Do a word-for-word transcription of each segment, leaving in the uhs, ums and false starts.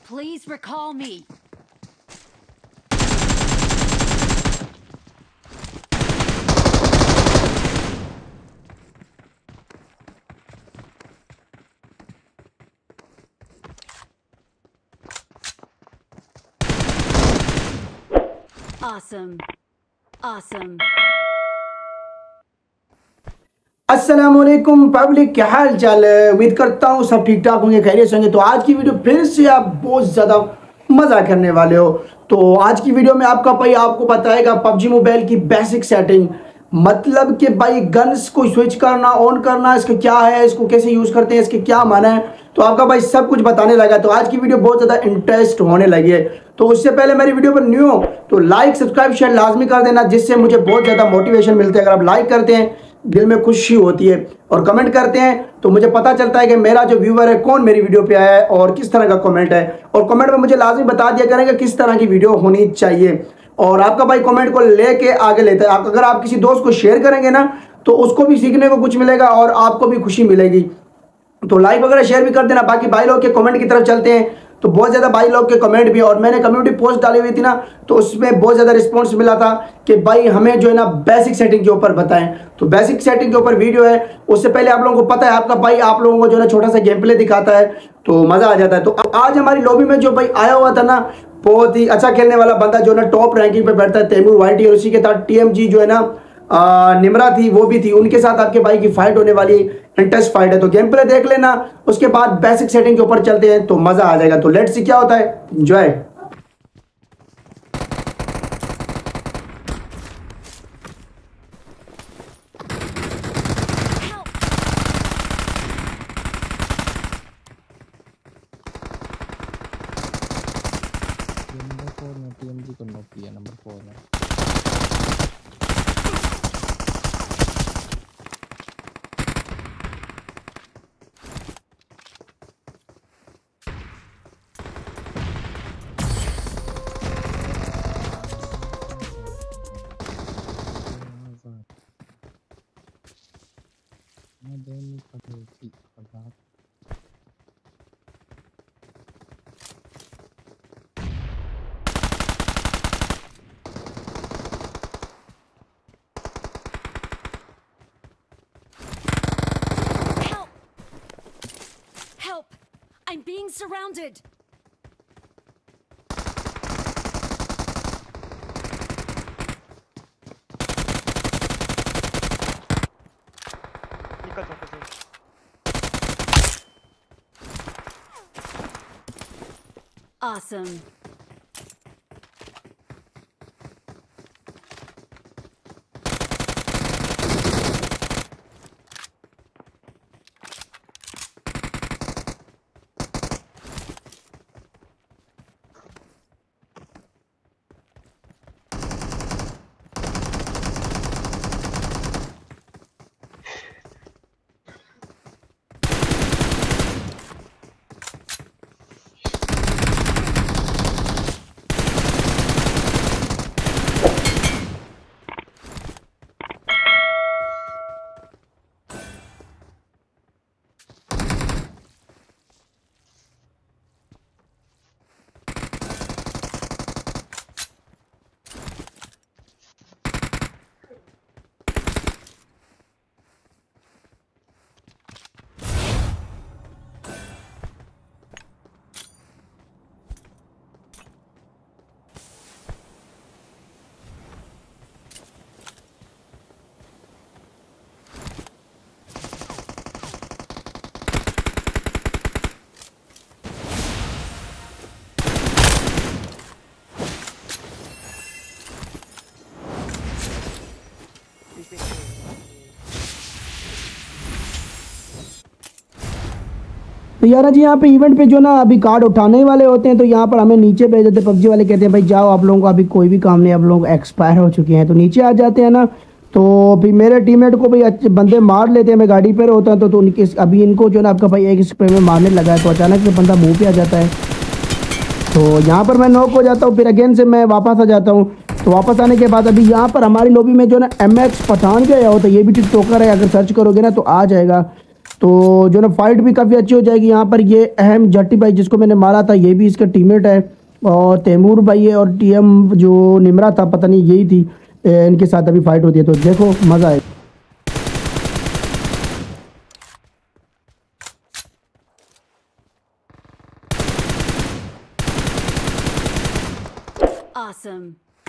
Please recall me. Awesome. Awesome. अस्सलामुअलैकुम public, क्या हाल चाल है। उम्मीद करता हूँ सब ठीक ठाक होंगे, खैरियत से होंगे। तो आज की वीडियो फिर से आप बहुत ज़्यादा मज़ा करने वाले हो। तो आज की वीडियो में आपका भाई आपको बताएगा पबजी मोबाइल की बेसिक सेटिंग, मतलब कि भाई गन्स को स्विच करना, ऑन करना, इसका क्या है, इसको कैसे यूज़ करते हैं, इसके क्या माना है, तो आपका भाई सब कुछ बताने लगा। तो आज की वीडियो बहुत ज़्यादा इंटरेस्ट होने लगी है। तो उससे पहले मेरी वीडियो पर न्यू हो तो लाइक सब्सक्राइब शेयर लाजमी कर देना, जिससे मुझे बहुत ज़्यादा मोटिवेशन मिलता है। अगर आप लाइक करते हैं दिल में खुशी होती है, और कमेंट करते हैं तो मुझे पता चलता है कि मेरा जो व्यूअर है कौन मेरी वीडियो पे आया है और किस तरह का कमेंट है। और कमेंट में मुझे लाजमी बता दिया करेंगे किस तरह की वीडियो होनी चाहिए, और आपका भाई कमेंट को लेके आगे लेता है। आप अगर आप किसी दोस्त को शेयर करेंगे ना तो उसको भी सीखने को कुछ मिलेगा और आपको भी खुशी मिलेगी। तो लाइक वगैरह शेयर भी कर देना। बाकी भाई लोग के कमेंट की तरफ चलते हैं। तो बहुत ज़्यादा भाई लोग के कमेंट भी, और मैंने कम्युनिटी पोस्ट डाली हुई थी ना, तो उसमें बहुत ज़्यादा रिस्पांस मिला था कि भाई हमें जो है ना बेसिक सेटिंग के ऊपर बताएं। तो बेसिक सेटिंग के ऊपर वीडियो है। उससे पहले आप लोगों को पता है आपका भाई आप लोगों को जो है ना छोटा सा गेम प्ले दिखाता है तो मज़ा आ जाता है। तो आज हमारी लॉबी में जो भाई आया हुआ था ना, बहुत ही अच्छा खेलने वाला बंदा जो है ना टॉप रैंकिंग पर बैठता है, तैमूर वाइटी, और उसी के साथ टी एम जी जो है ना आ, निमरा थी, वो भी थी। उनके साथ आपके भाई की फाइट होने वाली इंटरेस्ट फाइट है। तो गेम प्ले देख लेना, उसके बाद बेसिक सेटिंग के ऊपर चलते हैं तो मजा आ जाएगा। तो लेट्स सी क्या होता है, एंजॉय। नंबर फोर में टीएमजी को नॉक किया। नंबर फोर में I'm being surrounded. Awesome. तो यार जी यहाँ पे इवेंट पे जो ना अभी कार्ड उठाने वाले होते हैं, तो यहाँ पर हमें नीचे भेज देते हैं। पबजी वाले कहते हैं भाई जाओ, आप लोगों को अभी कोई भी काम नहीं, आप लोग एक्सपायर हो चुके हैं। तो नीचे आ जाते हैं ना, तो फिर मेरे टीममेट को भाई अच्छे बंदे मार लेते हैं। मैं गाड़ी पर होता है तो, तो उनके अभी इनको जो ना आपका भाई एक स्प्रे में मारने लगा है, तो अचानक से बंदा मुँह पे आ जाता है। तो यहाँ पर मैं नॉक हो जाता हूँ, फिर अगेन से मैं वापस आ जाता हूँ। तो वापस आने के बाद अभी यहाँ पर हमारी लॉबी में जो ना एम एक्स पठान गया होता है, ये भी टिकटॉकर है, अगर सर्च करोगे ना तो आ जाएगा। तो जो ना फाइट भी काफ़ी अच्छी हो जाएगी। यहाँ पर ये अहम जट्टी भाई जिसको मैंने मारा था ये भी इसका टीममेट है, और तैमूर भाई है, और टीएम जो निमरा था पता नहीं यही थी, ए, इनके साथ अभी फाइट होती है। तो देखो मज़ा आए। Awesome.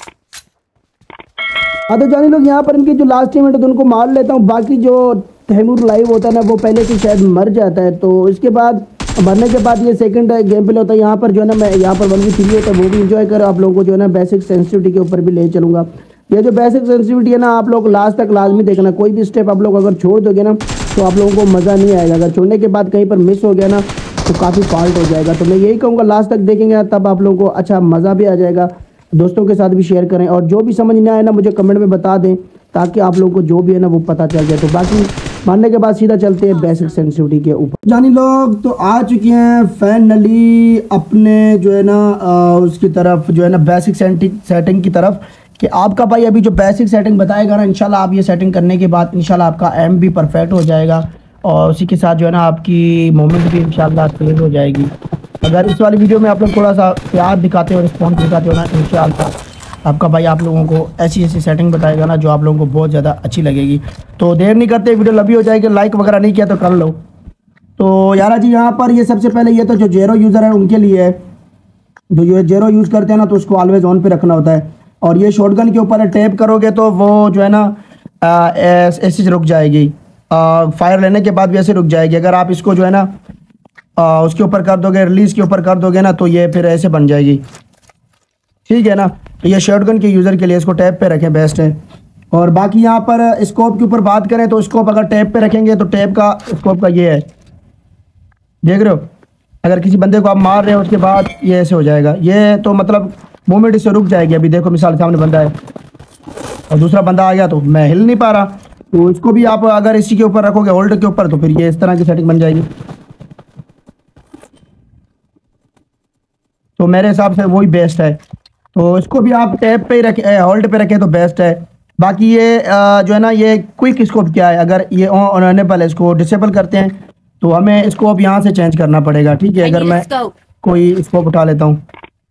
हाँ तो जानी लोग यहाँ पर इनके जो लास्ट टीम है तो उनको मार लेता हूँ। बाकी जो तैमूर लाइव होता है ना वो पहले से शायद मर जाता है, तो इसके बाद मरने के बाद ये सेकंड गेम प्ले होता है। यहाँ पर जो है ना मैं यहाँ पर वन वी थ्री होता है वो भी इंजॉय कर आप लोगों को जो है ना बेसिक सेंसिटिविटी के ऊपर भी ले चलूँगा। ये जो बेसिक सेंसिटिविटी है ना आप लोग लास्ट तक लाजमी देखना, कोई भी स्टेप आप लोग अगर छोड़ दोगे ना तो आप लोगों को मज़ा नहीं आएगा। अगर छोड़ने के बाद कहीं पर मिस हो गया ना तो काफ़ी फॉल्ट हो जाएगा। तो मैं यही कहूँगा लास्ट तक देखेंगे तब आप लोगों को अच्छा मज़ा भी आ जाएगा। दोस्तों के साथ भी शेयर करें, और जो भी समझ नहीं आए ना मुझे कमेंट में बता दें ताकि आप लोगों को जो भी है ना वो पता चल जाए। तो बाकी मानने के बाद सीधा चलते हैं बेसिक सेंसिटिविटी के ऊपर। जानी लोग तो आ चुके हैं फाइनली अपने जो है ना आ, उसकी तरफ जो है ना बेसिक सेटिंग की तरफ, कि आपका भाई अभी जो बेसिक सेटिंग बताएगा ना इंशाल्लाह आप ये सेटिंग करने के बाद इंशाल्लाह आपका एम भी परफेक्ट हो जाएगा, और उसी के साथ जो है ना आपकी मूवमेंट भी इंशाल्लाह तेज हो जाएगी। अगर इस वाली वीडियो में आप लोग थोड़ा सा प्यार दिखाते हो, रिस्पॉन्स दिखाते हो ना इंशाल्लाह आपका भाई आप लोगों को ऐसी ऐसी सेटिंग बताएगा ना जो आप लोगों को बहुत ज़्यादा अच्छी लगेगी। तो देर नहीं करते, वीडियो लंबी हो जाएगी, लाइक वगैरह नहीं किया तो कर लो। तो यारा जी यहाँ पर ये सबसे पहले ये तो जो जेरो यूज़र है उनके लिए है, जो ये जेरो यूज़ करते हैं ना तो उसको ऑलवेज ऑन पे रखना होता है। और ये शॉटगन के ऊपर टैप करोगे तो वो जो है ना ऐसे रुक जाएगी, फायर लेने के बाद भी ऐसे रुक जाएगी। अगर आप इसको जो है ना आ, उसके ऊपर कर दोगे, रिलीज़ के ऊपर कर दोगे ना तो ये फिर ऐसे बन जाएगी, ठीक है ना। तो ये शॉटगन के यूज़र के लिए इसको टैप पे रखें बेस्ट है। और बाकी यहाँ पर स्कोप के ऊपर बात करें तो स्कोप अगर टैप पे रखेंगे तो टैप का स्कोप का ये है, देख रहे हो। अगर किसी बंदे को आप मार रहे हो उसके बाद ये ऐसे हो जाएगा, ये तो मतलब मूवमेंट इससे रुक जाएगी। अभी देखो मिसाल सामने बंदा है और दूसरा बंदा आ गया तो मैं हिल नहीं पा रहा, तो इसको भी आप अगर इसी के ऊपर रखोगे होल्ड के ऊपर तो फिर ये इस तरह की सेटिंग बन जाएगी। तो मेरे हिसाब से वही बेस्ट है। तो इसको भी आप टैप पे ही रखें, होल्ड पे रखें तो बेस्ट है। बाकी ये जो है ना ये क्विक स्कोप क्या है, अगर ये ऑन अनेबल है इसको डिसेबल करते हैं तो हमें स्कोप यहाँ से चेंज करना पड़ेगा, ठीक है। अगर मैं कोई स्कोप उठा लेता हूँ,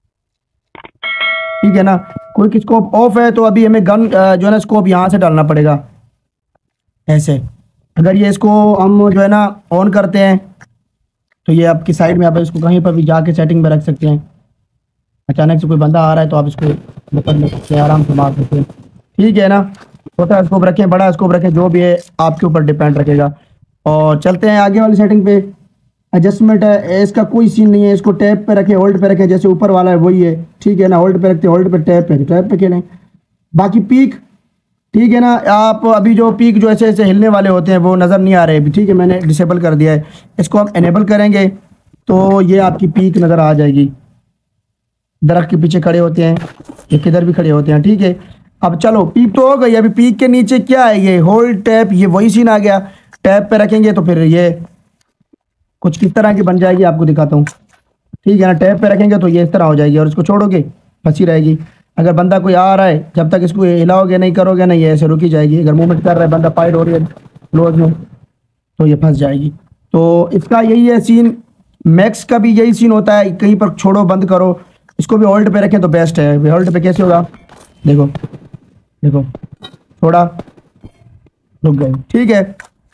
ठीक है ना, क्विक स्कोप ऑफ है तो अभी हमें गन जो है ना स्कोप यहाँ से डालना पड़ेगा ऐसे। अगर ये इसको हम जो है ना ऑन करते हैं तो ये आपकी साइड में आप इसको कहीं पर भी जाके सेटिंग में रख सकते हैं। अचानक से कोई बंदा आ रहा है तो आप इसको पकड़ सकते हैं, आराम से मार सकते हैं, ठीक है ना। छोटा स्कोप रखें, बड़ा स्कोप रखें, जो भी है आपके ऊपर डिपेंड रखेगा। और चलते हैं आगे वाली सेटिंग पे। एडजस्टमेंट है, इसका कोई सीन नहीं है, इसको टैप पे रखें, होल्ड पे रखें, जैसे ऊपर वाला है वही है, ठीक है ना। होल्ड पे रखते हैं, होल्ड पे टैप पे टैप पे खेलें। बाकी पीक, ठीक है ना, आप अभी जो पीक जो ऐसे ऐसे हिलने वाले होते हैं वो नज़र नहीं आ रहे अभी, ठीक है, मैंने डिसेबल कर दिया है। इसको हम एनेबल करेंगे तो ये आपकी पीक नज़र आ जाएगी। दरख्त के पीछे खड़े होते हैं, ये किधर भी खड़े होते हैं, ठीक है। अब चलो पीक तो हो गई, अभी पीक के नीचे क्या है, ये होल्ड टैप, ये वही सीन आ गया। टैप पे रखेंगे तो फिर ये कुछ किस तरह की बन जाएगी आपको दिखाता हूँ, ठीक है ना। टैप पे रखेंगे तो ये इस तरह हो जाएगी और इसको छोड़ोगे फंसी रहेगी। अगर बंदा कोई आ रहा है जब तक इसको हिलाओगे नहीं करोगे ना ये ऐसे रुकी जाएगी। अगर मूवमेंट कर रहा है बंदा, फाइट हो रही है क्लोज में, तो ये फंस जाएगी। तो इसका यही है सीन, मैक्स का भी यही सीन होता है, कहीं पर छोड़ो बंद करो। इसको भी होल्ड पे रखें तो बेस्ट है। होल्ड पे कैसे होगा, देखो देखो, थोड़ा रुक गए, ठीक है।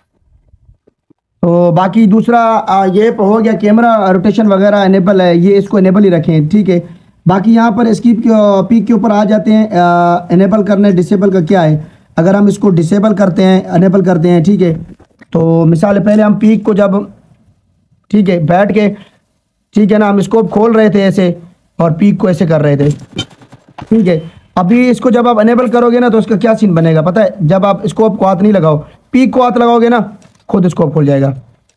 तो बाकी दूसरा आ, ये हो गया कैमरा रोटेशन वगैरह एनेबल है, ये इसको एनेबल ही रखें, ठीक है। बाकी यहाँ पर स्कीप पीक के ऊपर आ जाते हैं, एनेबल करने डिसेबल का क्या है। अगर हम इसको डिसेबल करते हैं, एनेबल करते हैं, ठीक है, तो मिसाल पहले हम पीक को जब, ठीक है, बैठ के, ठीक है ना, हम स्कोप खोल रहे थे ऐसे और पीक को ऐसे कर रहे थे, ठीक है। अभी इसको जब आप एनेबल करोगे ना तो इसका क्या सीन बनेगा पता है, जब आप स्कोप को हाथ नहीं लगाओ, पीक को हाथ लगाओगे ना खुद स्कोप खुल जाएगा।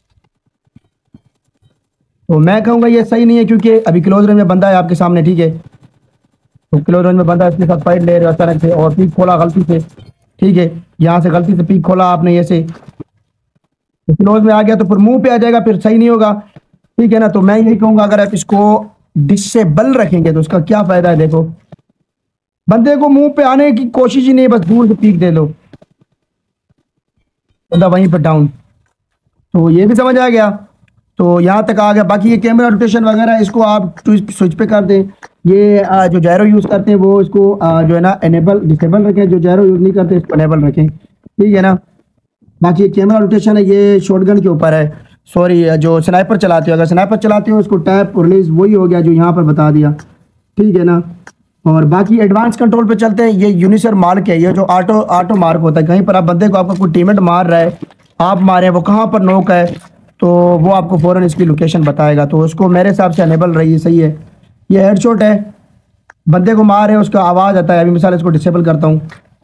तो मैं कहूँगा ये सही नहीं है, क्योंकि अभी क्लोज रेंज में बंदा है आपके सामने, ठीक है, तो क्लोज रेंज में बंदा इसके साथ फाइट ले रहे हो अचानक से और पीक खोला गलती से, ठीक है, यहाँ से गलती से पीक खोला आपने ऐसे, तो क्लोज में आ गया तो फिर मुंह पे आ जाएगा, फिर सही नहीं होगा, ठीक है ना। तो मैं यही कहूँगा अगर आप इसको डिसेबल रखेंगे तो उसका क्या फायदा है। देखो बंदे को मुंह पे आने की कोशिश ही नहीं, बस दूर से पीक दे लो, बंदा वहीं पर डाउन, तो ये भी समझ आ गया। तो यहाँ तक आ गया। बाकी ये कैमरा रोटेशन वगैरह इसको आप स्विच पे कर दें। ये आ, जो जैरो यूज़ करते हैं वो इसको आ, जो है ना इनेबल डिसेबल रखें, जो जैरो यूज़ नहीं करते इसको इनेबल रखें, ठीक है ना। बाकी ये कैमरा रोटेशन है ये शॉटगन के ऊपर है, सॉरी जो स्नाइपर चलाते हो, अगर स्नाइपर चलाते हो उसको टैप रिलीज वही हो गया जो यहाँ पर बता दिया, ठीक है ना। और बाकी एडवांस कंट्रोल पे चलते हैं। ये यूनिसर मार्क है, ये जो ऑटो ऑटो मार्क होता है, कहीं पर आप बंदे को आपका कोई टीममेट मार रहा है, आप मारे वो कहाँ पर नोक है, तो वो आपको फ़ौरन इसकी लोकेशन बताएगा। तो उसको मेरे हिसाब से अनेबल रही है, सही है। ये हेडशॉट है, बंदे को मार है उसका आवाज़ आता है। अभी मिसाल इसको डिसेबल करता हूँ,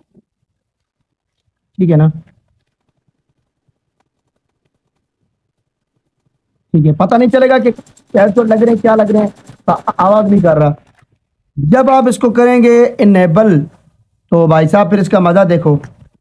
ठीक है ना, ठीक है। पता नहीं चलेगा कि हेडशॉट लग रहे हैं क्या लग रहे हैं, आवाज़ नहीं कर रहा। जब आप इसको करेंगे इनेबल तो भाई साहब फिर इसका मज़ा देखो।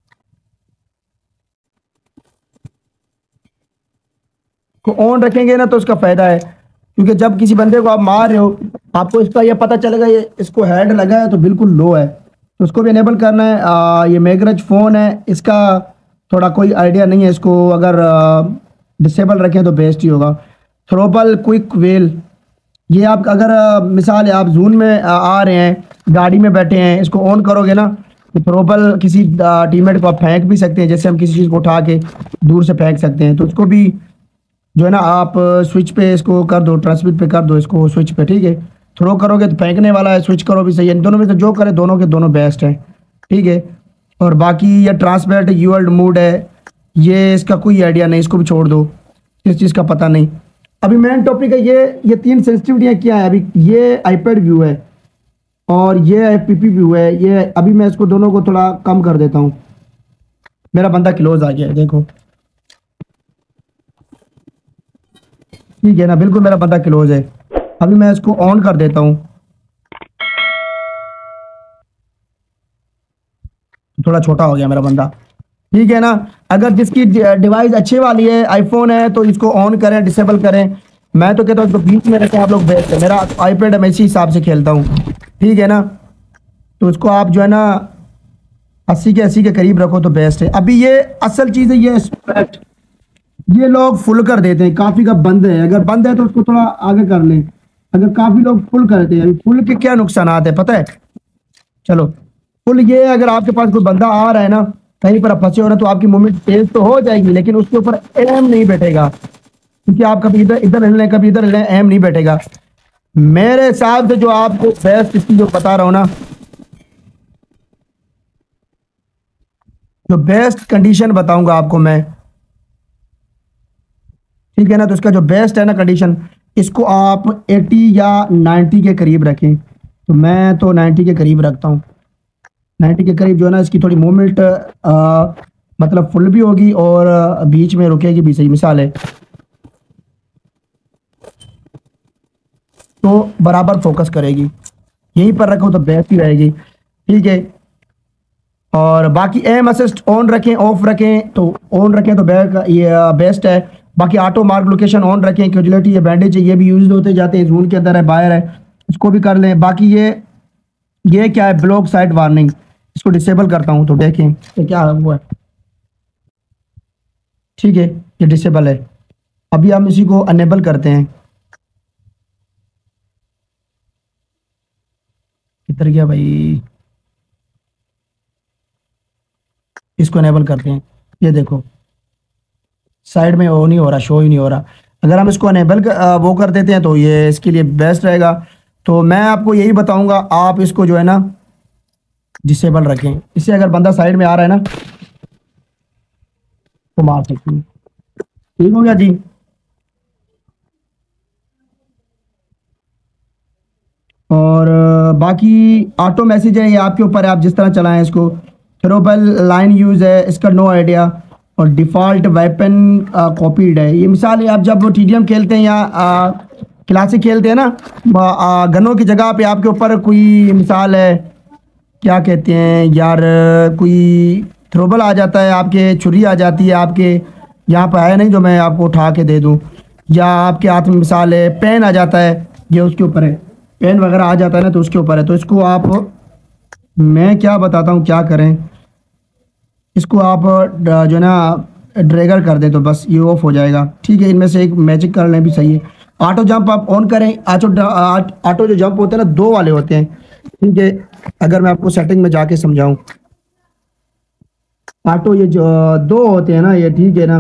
को ऑन रखेंगे ना तो उसका फ़ायदा है, क्योंकि जब किसी बंदे को आप मार रहे हो आपको इसका ये पता चलेगा ये इसको हेड लगा है तो बिल्कुल लो है, तो उसको भी इनेबल करना है। आ, ये मैगरज फ़ोन है, इसका थोड़ा कोई आइडिया नहीं है, इसको अगर डिसेबल रखें तो बेस्ट ही होगा। थ्रोबल क्विक वेल, ये आप अगर आ, मिसाल है आप जून में आ, आ रहे हैं, गाड़ी में बैठे हैं, इसको ऑन करोगे ना तो थ्रोबल किसी टीममेट को आप फेंक भी सकते हैं, जैसे हम किसी चीज़ को उठा के दूर से फेंक सकते हैं। तो उसको भी जो है ना आप स्विच पे इसको कर दो, ट्रांसमिट पे कर दो इसको स्विच पे, ठीक है। थ्रो करोगे तो फेंकने वाला है, स्विच करो भी सही है। इन दोनों में से जो करे दोनों के दोनों बेस्ट हैं, ठीक है। और बाकी ये ट्रांसपेरेंट यूएल्ड मूड है, ये इसका कोई आइडिया नहीं, इसको भी छोड़ दो, इस चीज़ का पता नहीं। अभी मेन टॉपिक है ये ये तीन सेंसिटिविटियाँ क्या है। अभी ये आईपैड व्यू है और ये है पीपी व्यू है। ये अभी मैं इसको दोनों को थोड़ा कम कर देता हूँ। मेरा बंदा क्लोज आ गया है, देखो, ठीक है ना, बिल्कुल मेरा बंदा क्लोज है। अभी मैं इसको ऑन कर देता हूँ, थोड़ा छोटा हो गया मेरा बंदा, ठीक है ना। अगर जिसकी डिवाइस अच्छी वाली है, आईफोन है, तो इसको ऑन करें, डिसेबल करें। मैं तो कहता हूँ इसको बीच में रखें, आप लोग बेस्ट है। मेरा आईपैड है, मैं इसी हिसाब से खेलता हूँ, ठीक है ना। तो इसको आप जो है ना अस्सी के अस्सी के करीब रखो तो बेस्ट है। अभी ये असल चीज़ है, ये स्पेक्ट ये लोग फुल कर देते हैं, काफ़ी का बंद है, अगर बंद है तो उसको थोड़ा आगे कर लें। अगर काफ़ी लोग फुल करते हैं, फुल के क्या नुकसान है पता है, चलो फुल ये है, अगर आपके पास कोई बंदा आ रहा है ना, कहीं पर आप फंसे हो रहे तो आपकी मूवमेंट तेज तो हो जाएगी, लेकिन उसके ऊपर एम नहीं बैठेगा, क्योंकि आप कभी इधर इधर हिल लें कभी इधर हिल लें, एम नहीं बैठेगा। मेरे हिसाब से जो आपको बेस्ट इसकी जो बता रहा हूँ ना, जो बेस्ट कंडीशन बताऊंगा आपको मैं, ठीक है ना। तो इसका जो बेस्ट है ना कंडीशन, इसको आप अस्सी या नब्बे के करीब रखें। तो मैं तो नब्बे के करीब रखता हूँ, नब्बे के करीब जो है ना इसकी थोड़ी मूवमेंट मतलब फुल भी होगी और बीच में रुकेगी भी सही। मिसाल है तो बराबर फोकस करेगी, यहीं पर रखो तो बेस्ट ही रहेगी, ठीक है। और बाकी एम असिस्ट ऑन रखें, ऑफ रखें, तो ऑन रखें तो बैक ये बेस्ट है। बाकी ऑटो मार्क लोकेशन ऑन रखें, कैजुअलिटी ये बैंडेज है ये भी यूज होते जाते हैं, जून के अंदर है बाहर है, इसको भी कर लें। बाकी ये ये क्या है, ब्लॉक साइड वार्निंग, इसको डिसेबल करता हूँ तो देखें ये क्या हुआ है, ठीक है, ये डिसेबल है। अभी हम इसी को अनेबल करते हैं, किधर गया भाई, इसको अनेबल करते हैं। ये देखो साइड में वो नहीं हो रहा, शो ही नहीं हो रहा। अगर हम इसको अनेबल कर, वो कर देते हैं तो ये इसके लिए बेस्ट रहेगा। तो मैं आपको यही बताऊंगा, आप इसको जो है ना डिसेबल रखें, इससे अगर बंदा साइड में आ रहा है ना तो मार सकते हैं। ठीक हो गया जी। और बाकी ऑटो मैसेज है, ये आपके ऊपर है, आप जिस तरह चलाएं इसको। थ्रोबल लाइन यूज़ है, इसका नो आइडिया। और डिफ़ॉल्ट वेपन कॉपीड है, ये मिसाल है आप जब टी डी एम खेलते हैं या क्लासिक खेलते हैं ना, आ, गनों की जगह पे आपके ऊपर कोई मिसाल है क्या कहते हैं यार, कोई थ्रोबल आ जाता है, आपके छुरी आ जाती है, आपके यहाँ पर है नहीं जो मैं आपको उठा के दे दूँ, या आपके हाथ में मिसाल है पेन आ जाता है, ये उसके ऊपर है, पेन वगैरह आ जाता है ना तो उसके ऊपर है। तो इसको आप, मैं क्या बताता हूँ क्या करें, इसको आप जो है ना ड्रैगर कर दें तो बस ये ऑफ हो जाएगा। ठीक है, इनमें से एक मैजिक कर लें भी सही है। ऑटो जंप आप ऑन करें। ऑटो ऑटो जो जंप होते हैं ना दो वाले होते हैं। ठीक है, अगर मैं आपको सेटिंग में जाके समझाऊं, ऑटो ये जो दो होते हैं ना ये, ठीक है ना,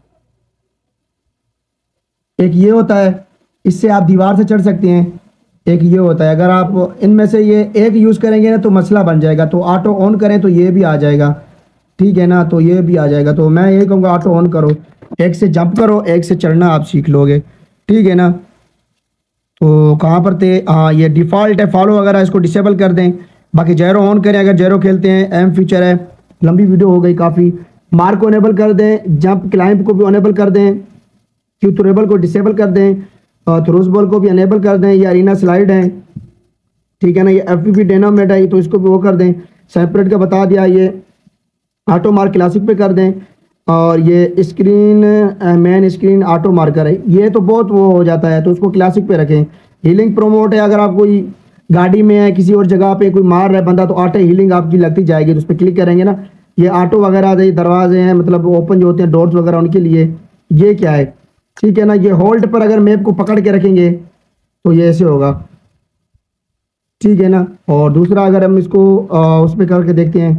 एक ये होता है, इससे आप दीवार से चढ़ सकते हैं। एक ये होता है, अगर आप इनमें से ये एक यूज़ करेंगे ना तो मसला बन जाएगा। तो ऑटो ऑन करें तो ये भी आ जाएगा। ठीक है ना, तो ये भी आ जाएगा। तो मैं ये कहूँगा ऑटो ऑन करो, एक से जंप करो, एक से चढ़ना आप सीख लोगे। ठीक है ना, तो कहाँ पर थे, हाँ ये डिफ़ॉल्ट है फॉलो वगैरह, इसको डिसेबल कर दें। बाकी जैरो ऑन करें, अगर जैरो खेलते हैं, एम फीचर है। लंबी वीडियो हो गई काफ़ी। मार्क को अनेबल कर दें, जंप क्लाइंब को भी अनेबल कर दें, क्यू थ्रोबल को डिसेबल कर दें, और थ्रोस बॉल को भी अनेबल कर दें। ये अरीना स्लाइड है, ठीक है ना, ये एफ पी पी डायनामेट है तो इसको भी वो कर दें। सेपरेट का बता दिया, ये ऑटो मार्क क्लासिक पे कर दें। और ये screen main screen auto marker है, ये तो बहुत वो हो जाता है तो उसको क्लासिक पे रखें। हीलिंग प्रोमोट है, अगर आप कोई गाड़ी में है किसी और जगह पे कोई मार रहा है बंदा तो ऑटो हीलिंग आपकी लगती जाएगी, तो उस पर क्लिक करेंगे ना। ये ऑटो वगैरह दरवाजे हैं, मतलब ओपन जो होते हैं डोर्स वगैरह उनके लिए। ये क्या है, ठीक है ना, ये होल्ड पर अगर मैप को पकड़ के रखेंगे तो ये ऐसे होगा। ठीक है ना, और दूसरा अगर हम इसको आ, उस पर करके देखते हैं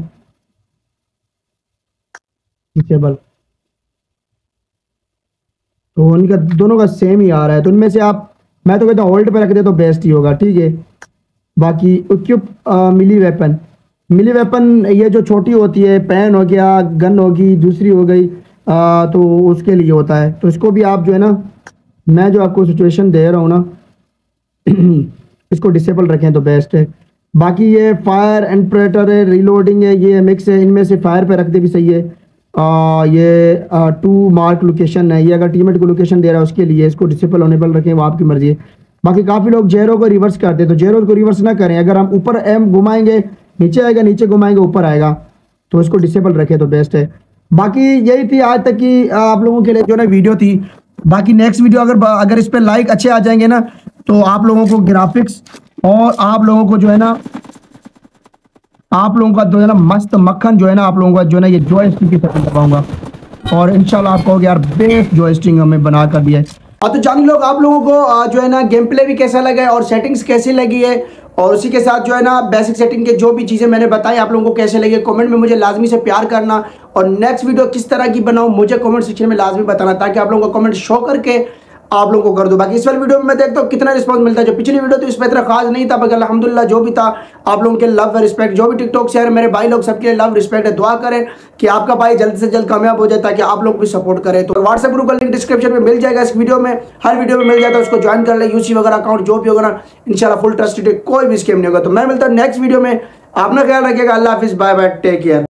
डिसेबल, तो उनका दोनों का सेम ही आ रहा है। तो उनमें से आप, मैं तो कहता हूँ होल्ड पे रख दे तो बेस्ट ही होगा। ठीक है, बाकी equip melee weapon, melee weapon ये जो छोटी होती है, पेन हो गया, गन होगी, दूसरी हो गई, आ, तो उसके लिए होता है। तो इसको भी आप जो है ना, मैं जो आपको सिचुएशन दे रहा हूँ ना इसको डिसेबल रखें तो बेस्ट है। बाकी ये फायर एंड प्रेटर है, रीलोडिंग है, ये मिक्स है, इनमें से फायर पे रख दे भी सही है। आ, ये टू मार्क लोकेशन है, ये अगर टीममेट को लोकेशन दे रहा है उसके लिए इसको डिसेबल ऑनेबल रखें, वो आपकी मर्जी है। बाकी काफ़ी लोग जेरो को रिवर्स करते हैं, तो जेरो को रिवर्स ना करें। अगर हम ऊपर एम घुमाएंगे नीचे आएगा, नीचे घुमाएंगे ऊपर आएगा, तो इसको डिसेबल रखें तो बेस्ट है। बाकी यही थी आज तक की आप लोगों के लिए जो ना वीडियो थी। बाकी नेक्स्ट वीडियो अगर अगर इस पर लाइक अच्छे आ जाएंगे ना तो आप लोगों को ग्राफिक्स और आप लोगों को जो है ना, आप लोगों का जो है ना मस्त मक्खन जो है ना, आप लोगों का जो है ना ये जॉयस्टिक की सेटिंग करवाऊंगा और इंशाल्लाह आप कहोगे यार बेस्ट जॉयस्टिक हमें बना कर दिया है। हाँ तो जान लोग आप लोगों को जो है ना गेम प्ले भी कैसा लगा है और सेटिंग्स कैसी लगी है, और उसी के साथ जो है ना बेसिक सेटिंग के जो भी चीज़ें मैंने बताई आप लोगों को कैसे लगे, कमेंट में मुझे लाजमी से प्यार करना। और नेक्स्ट वीडियो किस तरह की बनाऊं मुझे कमेंट सेक्शन में लाजमी बताना, ताकि आप लोगों को कमेंट शो करके आप लोगों को कर दो। बाकी इस वाली वीडियो में मैं देखता हूँ कितना रिस्पांस मिलता है। जो पिछली वीडियो थी उसमें इतना खास नहीं था, बाकी अल्हम्दुलिल्लाह जो भी था आप लोगों के लव रिस्पेक्ट, जो भी टिकटॉक शेयर मेरे भाई लोग सबके लिए लव रिस्पेक्ट है। दुआ करें कि आपका भाई जल्द से जल्द कामयाब हो जाए ताकि आप लोग भी सपोर्ट करें। तो व्हाट्सएप ग्रुप का लिंक डिस्क्रिप्शन में मिल जाएगा, इस वीडियो में हर वीडियो में मिल जाता है, उसको ज्वाइन कर ले। यूसी वगैरह अकाउंट जो भी होगा ना इंशाल्लाह फुल ट्रस्टेड, कोई भी स्कैम नहीं होगा। तो मैं मिलता हूँ नेक्स्ट वीडियो में, अपना ख्याल रखिएगा। अल्लाह हाफिज़, बाय बाय, टेक केयर।